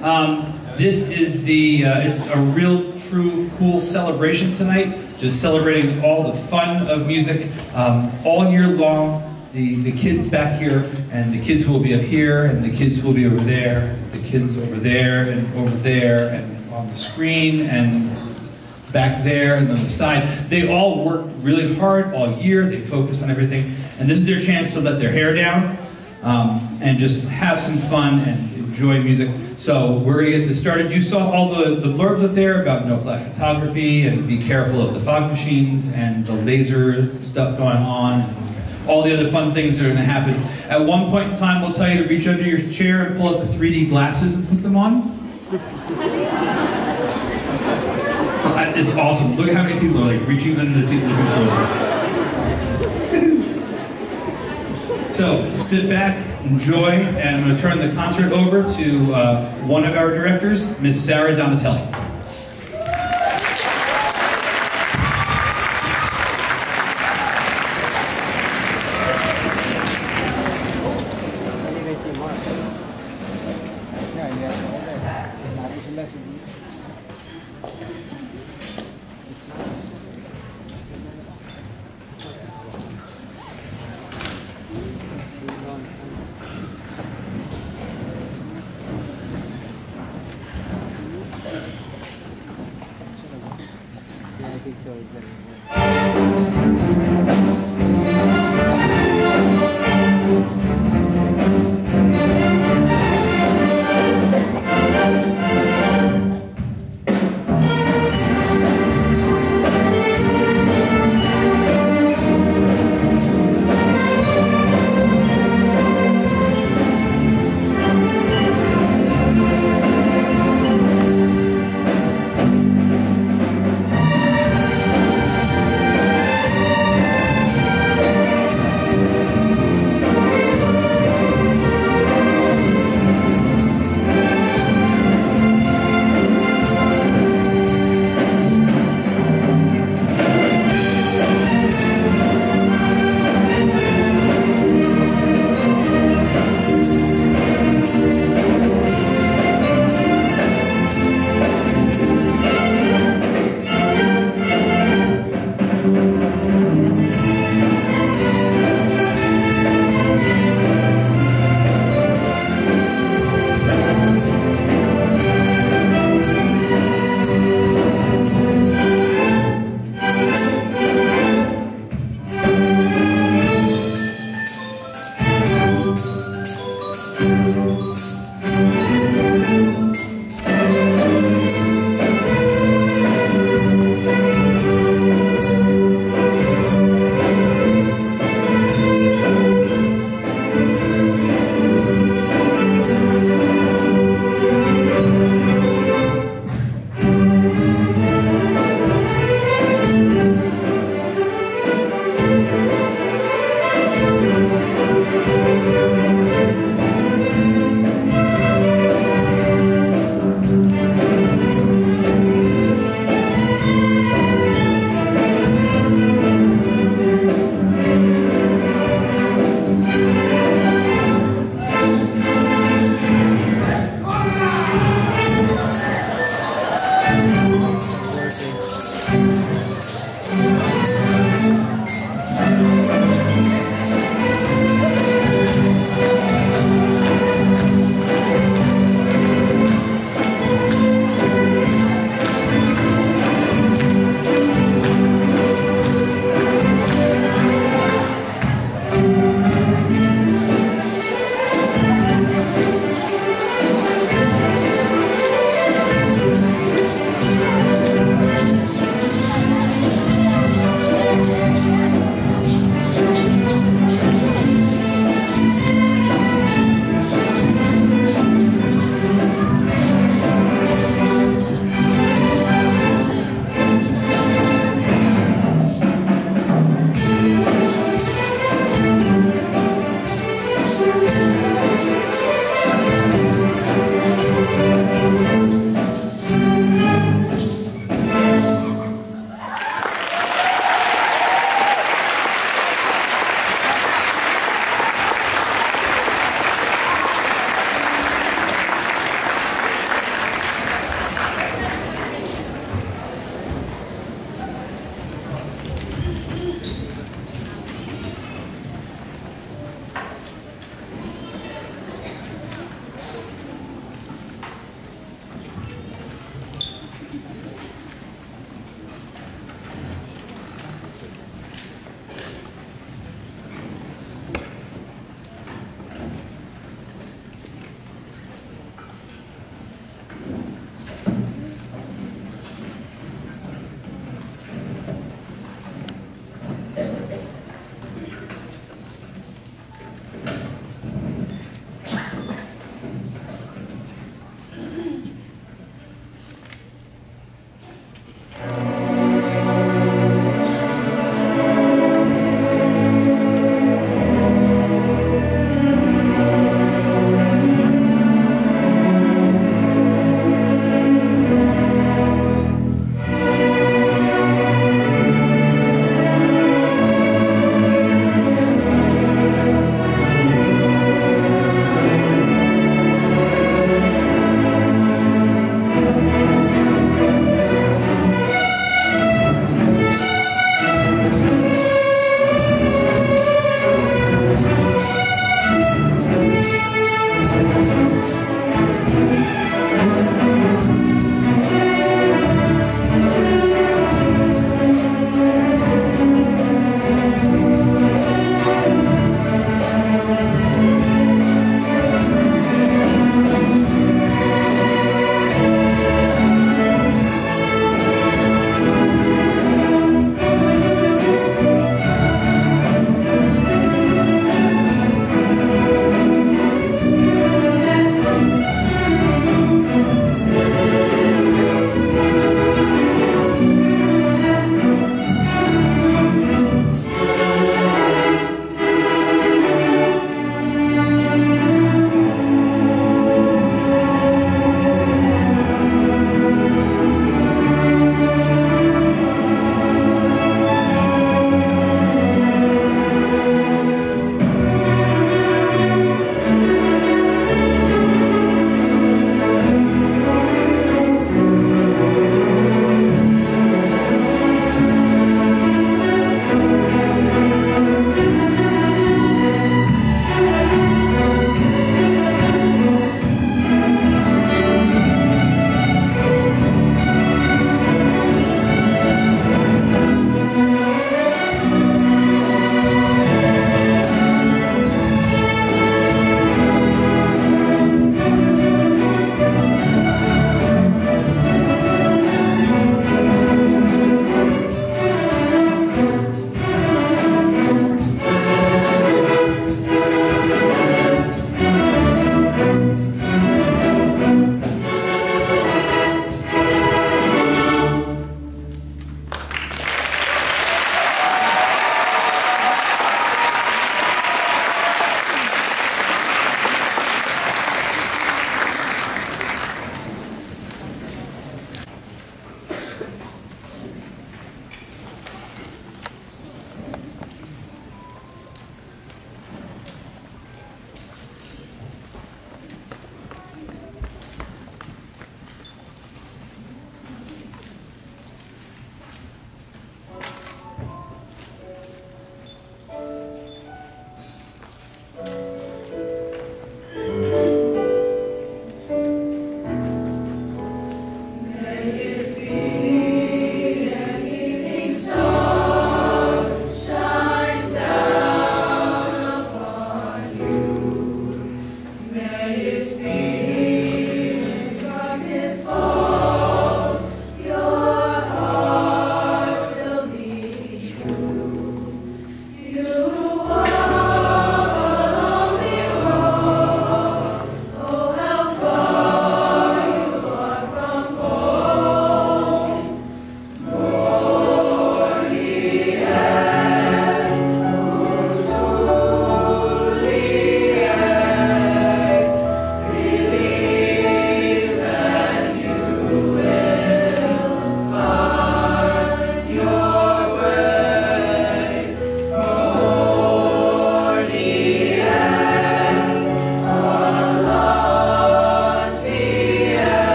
This is the, it's a real, true, cool celebration tonight. Just celebrating all the fun of music all year long. The kids back here, and the kids will be up here, and the kids will be over there, the kids over there, and on the screen, and back there, and on the side. They all work really hard all year. They focus on everything. And this is their chance to let their hair down and just have some fun and enjoy music. So we're going to get this started. You saw all the blurbs up there about no flash photography and be careful of the fog machines and the laser stuff going on. All the other fun things that are going to happen. At one point in time, we'll tell you to reach under your chair and pull out the 3D glasses and put them on. It's awesome. Look at how many people are like reaching under the seat looking for them. So sit back, enjoy, and I'm going to turn the concert over to one of our directors, Miss Sarah Donatelli.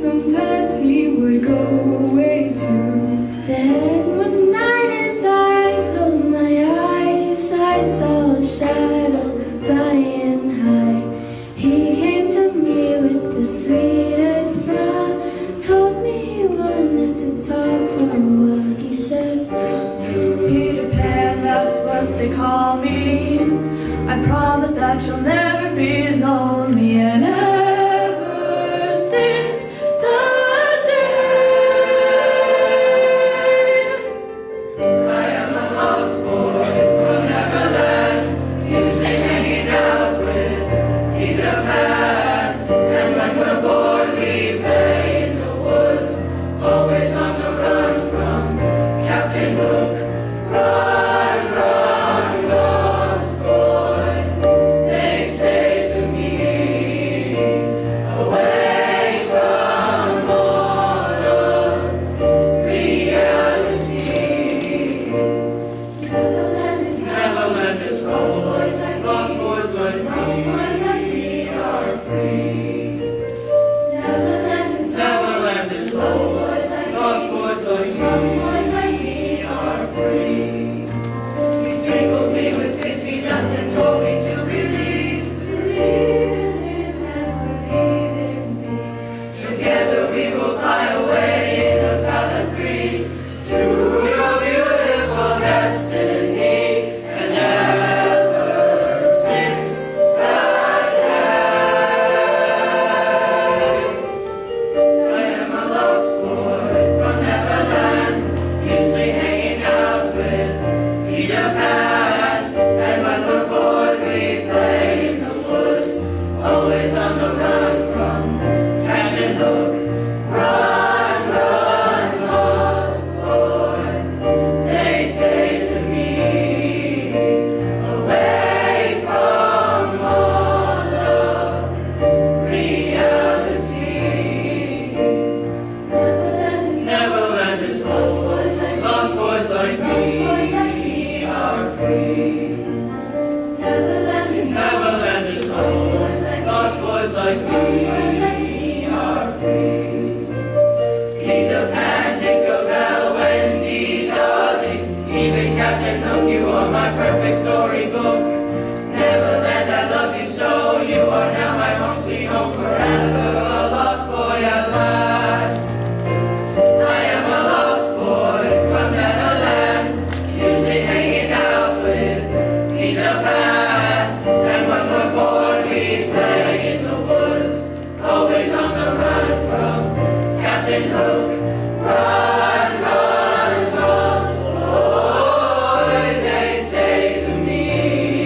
sometimes he would go away too. Then one night as I closed my eyes, I saw a shadow flying high. He came to me with the sweetest smile, told me he wanted to talk for a while. He said, Peter Pan, that's what they call me. I promise that you'll never be lonely. And ever since the day I am a lost boy from Neverland, usually hanging out with Peter Pan. And when we're bored we play in the woods, always on the run from Captain Hook. Run, run, lost boy, they say to me, away from all of reality. Neverland is lost boys like me. Lost boys like me are free. Neverland is lost boys like me. Lost boys like me are free. He sprinkled me with pixie dust and told me to believe in him and believe in me. Together we will fly away in a cloud of green to your beautiful destiny. And ever since that day, I am a lost boy from Neverland, usually hanging out with Peter Pan. And when we're bored we play in the woods, always on the run from Captain Hook. Run, run, lost boy, they say to me, away from all of reality. Neverland is lost boys like me. Lost boys like me are free. Neverland is lost boys like me. Lost boys like me are free. Peter Pan, Tinkerbell, Wendy, darling, even Captain Hook, you are my perfect storybook. Neverland, I love you so, you are now my home, sweet home forever. A lost boy at last. I am a lost boy from Neverland, usually hanging out with Peter Pan. And when we're bored we play in the woods, always on the run from Captain Hook. Run, run, lost boy, they say to me.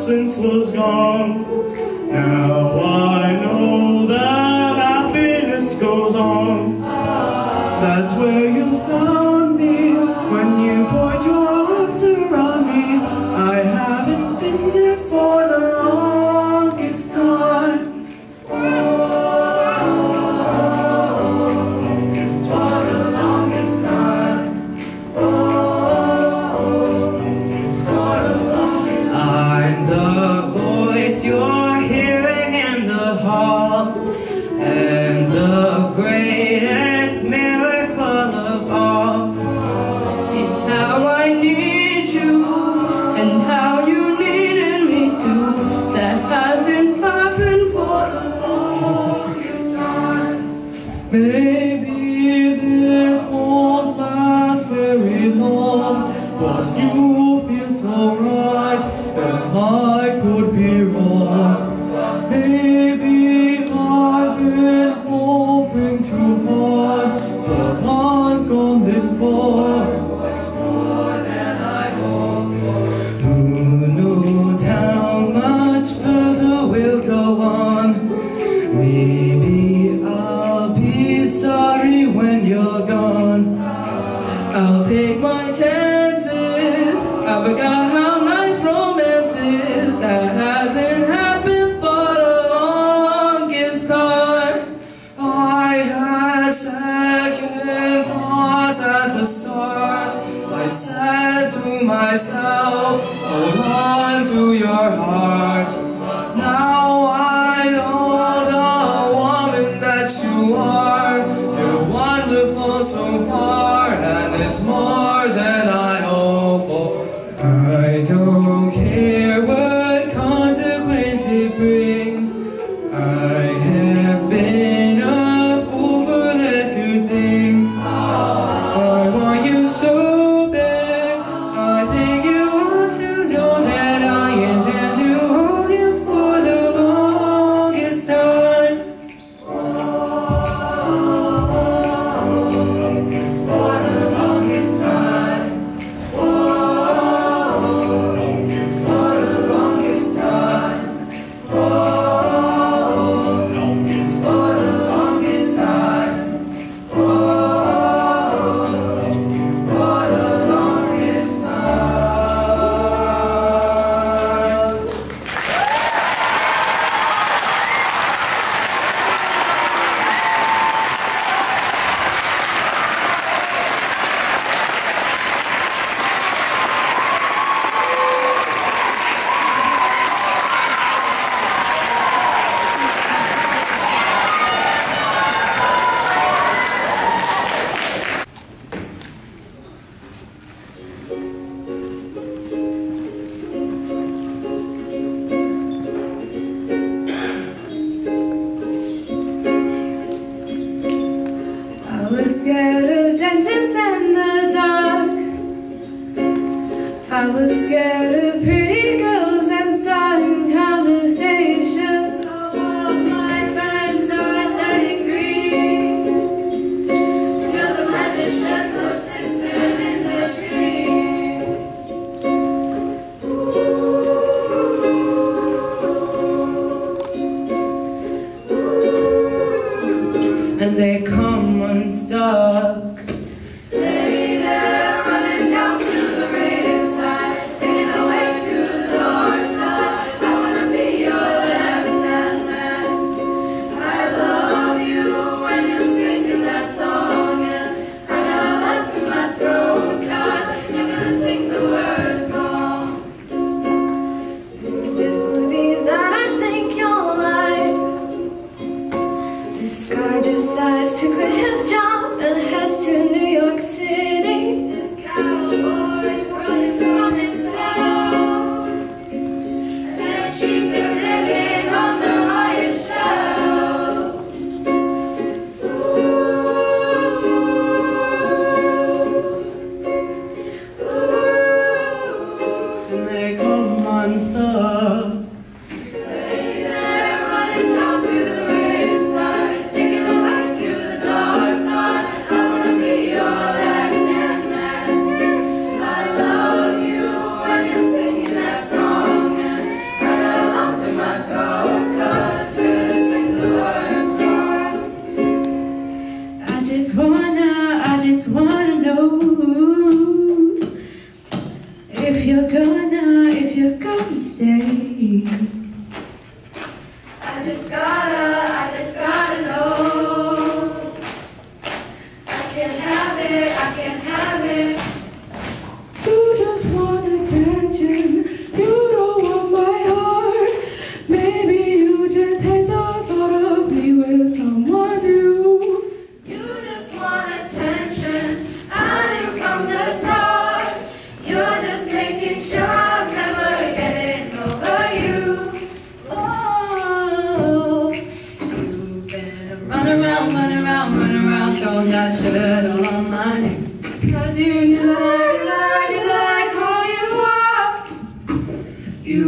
innocence was gone. Now I know that happiness goes on. That's where you found me, when you poured your arms around me. I haven't been there for the longest time. For the longest time. It's for the longest time. I'm the voice you're hearing in the hall, and the greatest miracle of all It's how I need you, and how you needed me too. That hasn't happened for the longest time. Maybe this won't last very long, but you feel so right, and I could be wrong. Maybe I've been hoping too hard, but I've gone this far. Who knows how much further we'll go on? Maybe I'll be sorry when you're gone. I'll take my chances. I forgot how nice romance is. That hasn't happened for the longest time. I had second thoughts at the start. I said to myself, hold on to your heart. Now I know the woman that you are. You're wonderful so far, and it's more than I hope for. I don't care what consequence it brings. I have been a fool for less to think. I want you so bad. I think you ought to know that I intend to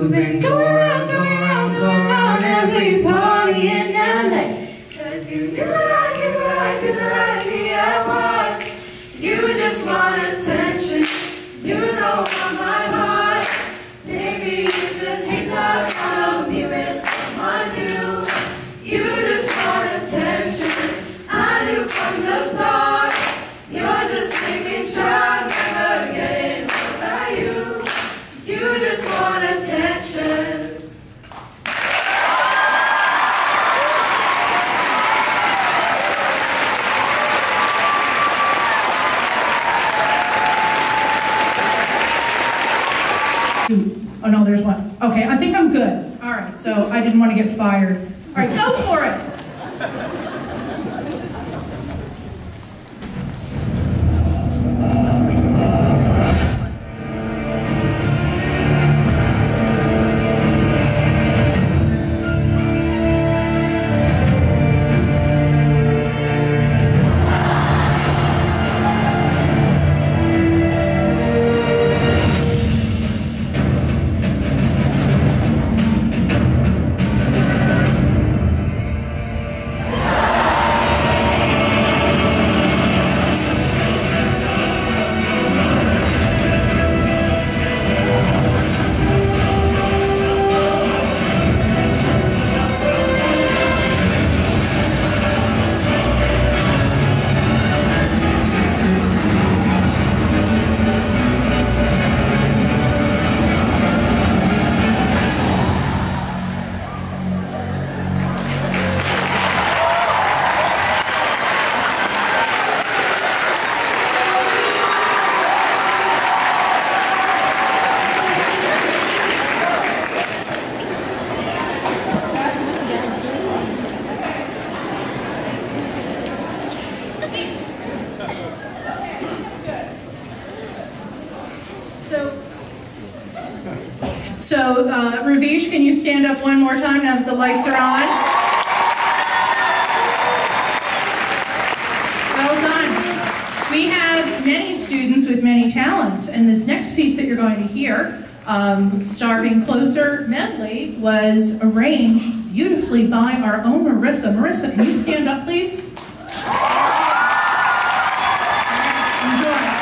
You've been going around, going around, going around every party in LA. 'Cause you knew that I knew that I knew that I'd be at one. You just want attention, you don't want my heart. Maybe you just hate the thought of me with someone new. You just want attention, I knew from the start. You're just making sure I'm never getting over you. You just want attention. Oh no, there's one. Okay, I think I'm good. All right, so I didn't want to get fired. All right, go for it. So, Ravish, can you stand up one more time now that the lights are on? Well done. We have many students with many talents, and this next piece that you're going to hear, Starving Closer medley, was arranged beautifully by our own Marissa. Marissa, can you stand up, please? Enjoy.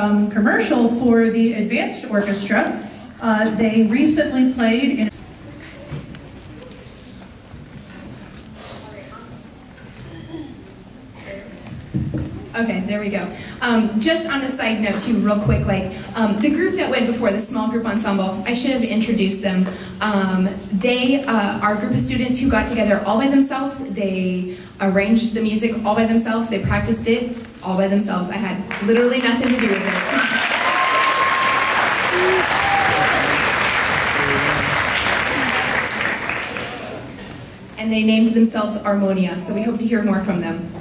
commercial for the advanced orchestra. They recently played in Okay, there we go. Just on a side note too, real quick, like the group that went before, the small group ensemble, I should have introduced them. They are a group of students who got together all by themselves. They arranged the music all by themselves. They practiced it all by themselves. I had literally nothing to do with it. And they named themselves Harmonia, so we hope to hear more from them.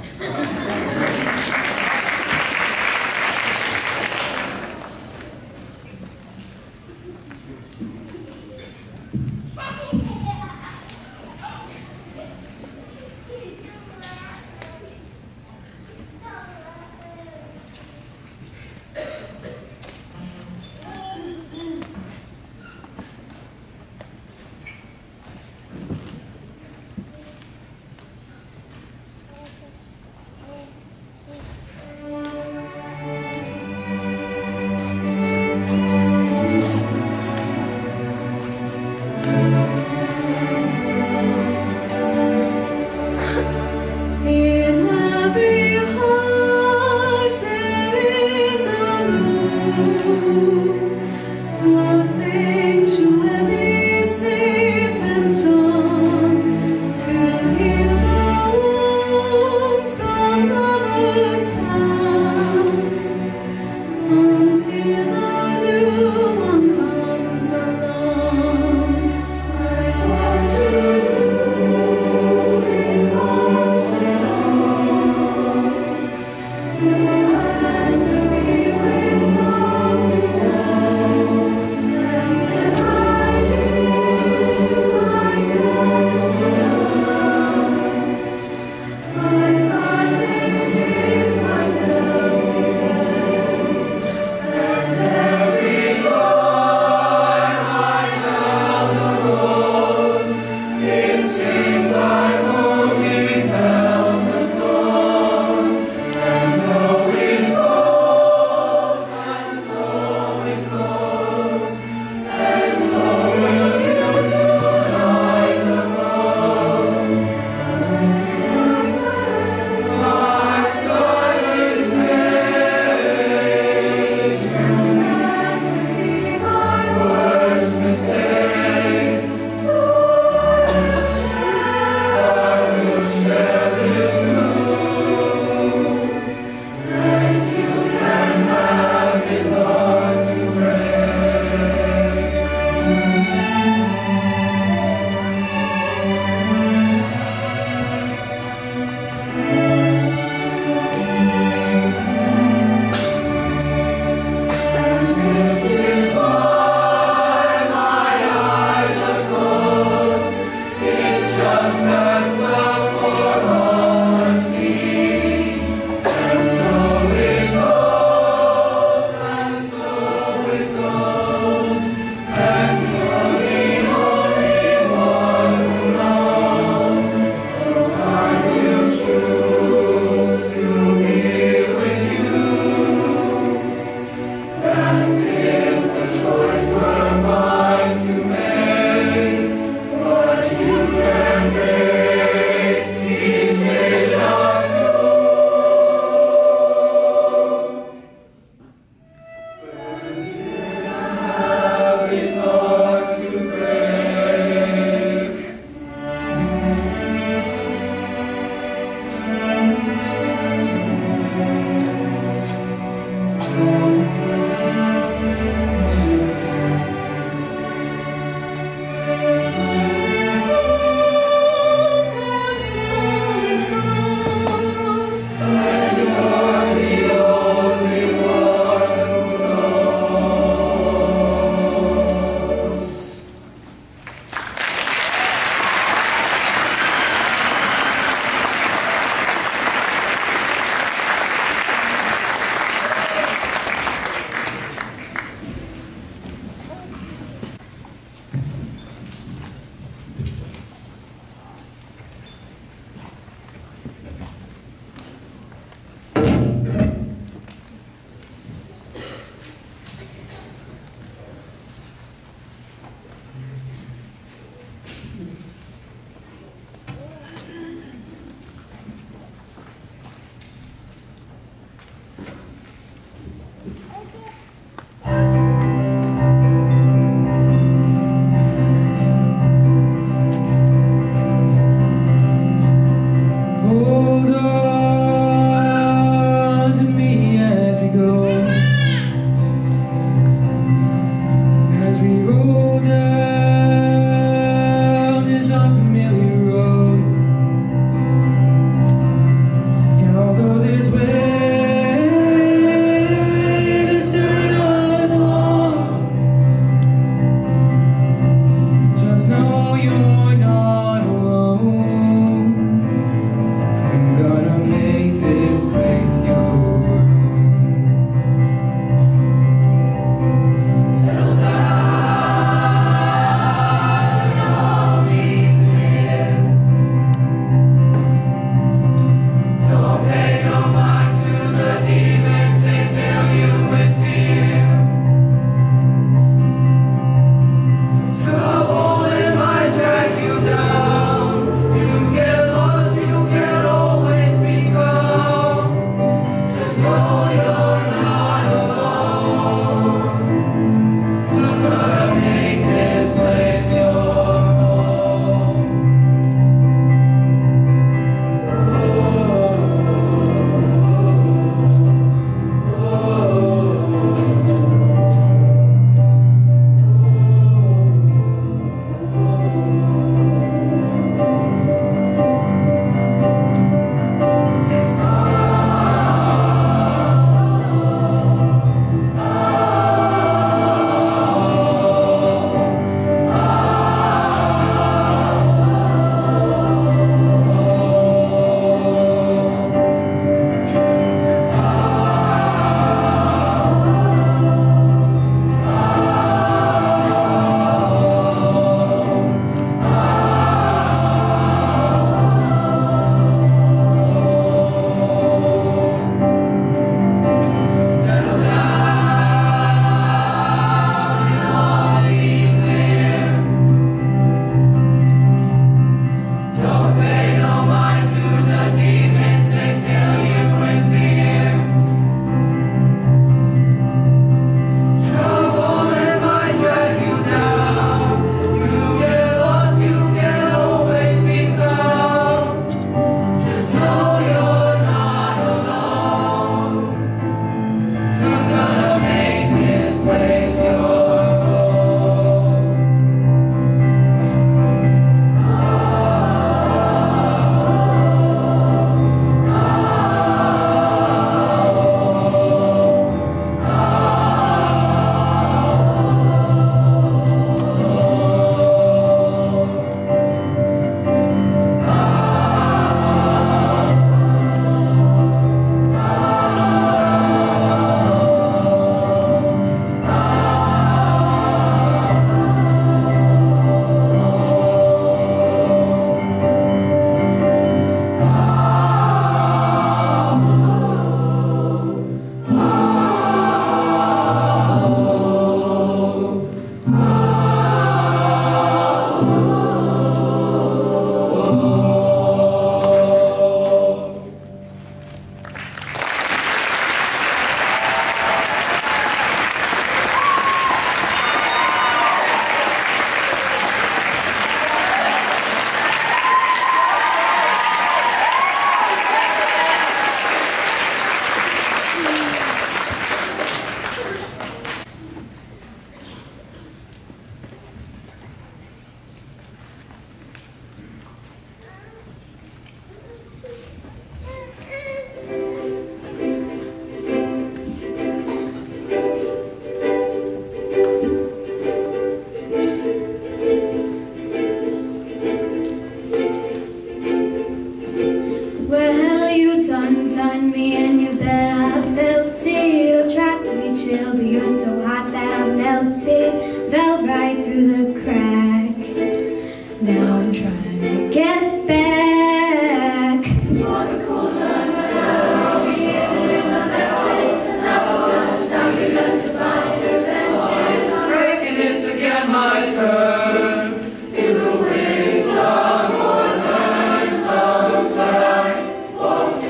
chill, but you're so hot that I melted. Fell right through the crack. Now I'm trying to get back. Wanna cool down my love, I'll be giving you my message. Nothing's gonna stop you but divine intervention. Breaking it to get my turn. To win some or learn some, but I won't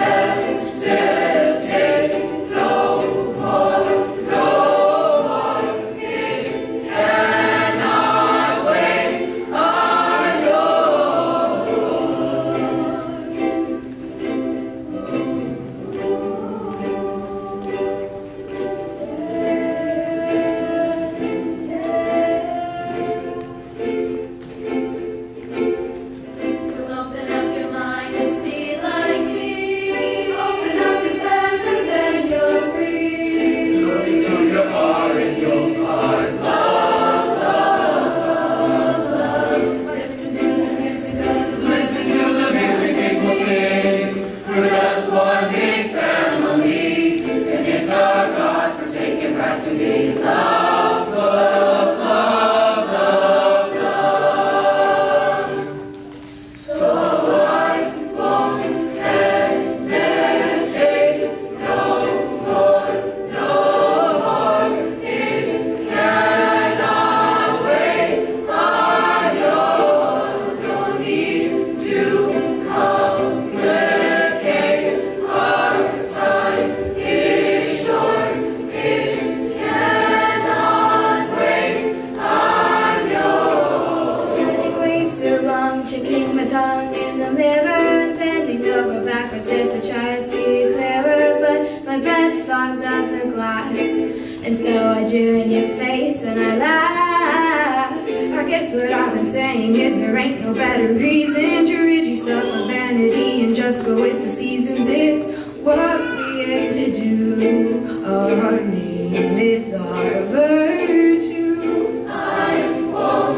hesitate no more, no more. It cannot wait. I'm yours. Open up your mind and see like me. Open up your plans and then you're free. Look into your heart and you'll find love, love, love. Listen to the music people sing. We're just one big family, and it's our God-forsaken right to be loved, love, love, love, love. So I won't hesitate no more, no more. It cannot wait. I'm yours. Don't need to complicate. Our time is short. It cannot wait. I'm yours. Standing way too long, checking my tongue in the mirror and bending over backwards just to try to see clearer. But my breath fogs up the glass, and so I drew in your face and I laughed. I guess what I've been saying is there ain't no better reason to rid yourself of vanity and just go with the seasons. It's what we aim to do. Our name is our virtue. I won't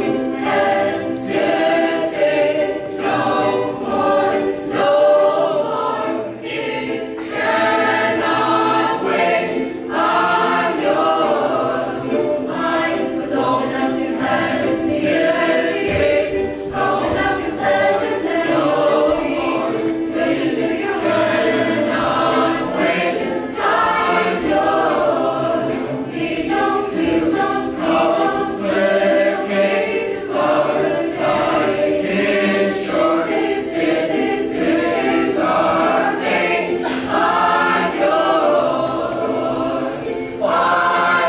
hesitate no more, no more. It cannot wait. I'm yours. I won't hesitate. Open up your plans and then no more. It cannot wait. The sky is yours. Please don't complicate. Our time is short. This is our fate. I'm yours. I'm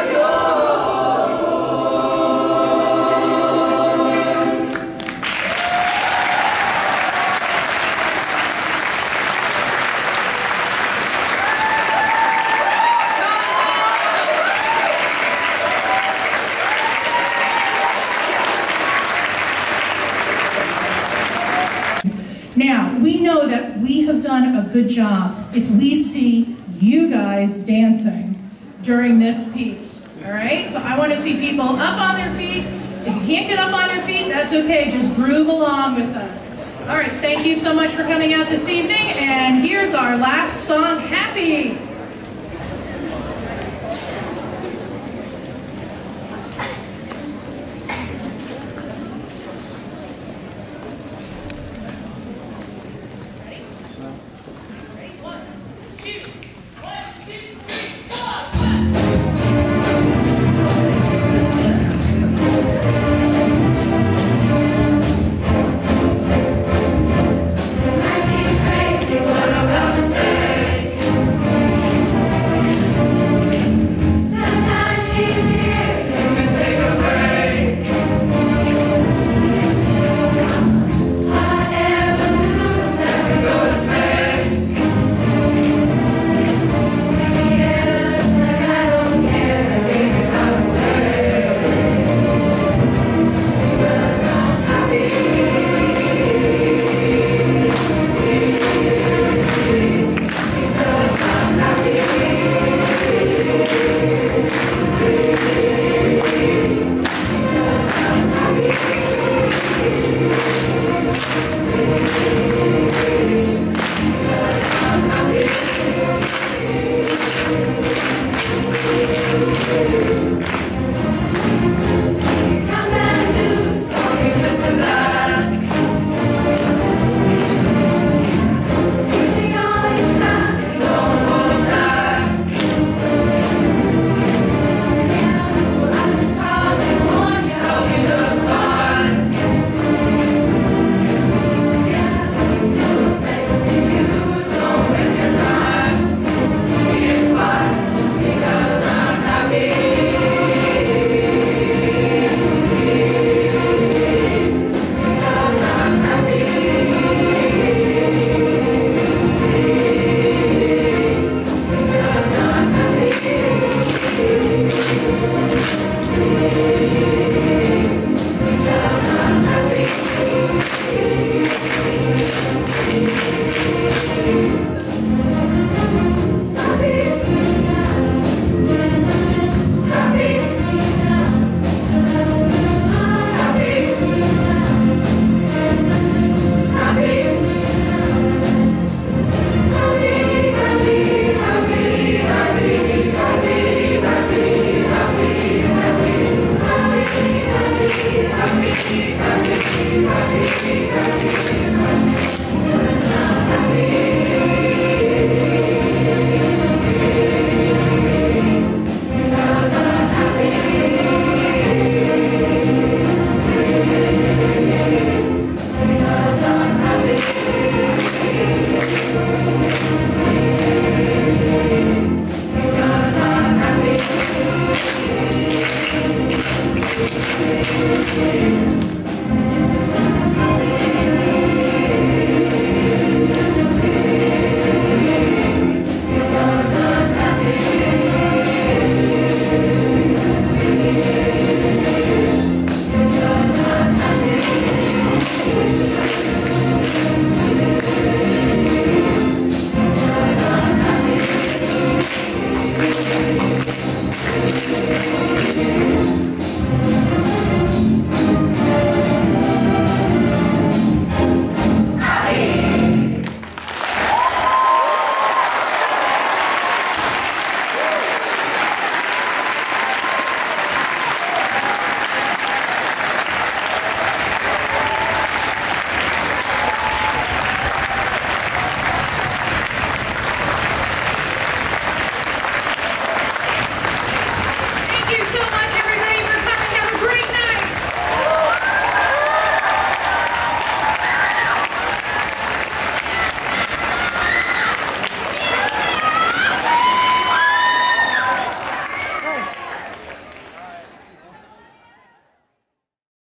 yours. Now, we know that we have done a good job if we see you guys dancing during this piece, all right? So I want to see people up on their feet. If you can't get up on your feet, that's okay. Just groove along with us. All right, thank you so much for coming out this evening, and here's our last song, Happy. Crazy, what I'm about to say. Thank you. free.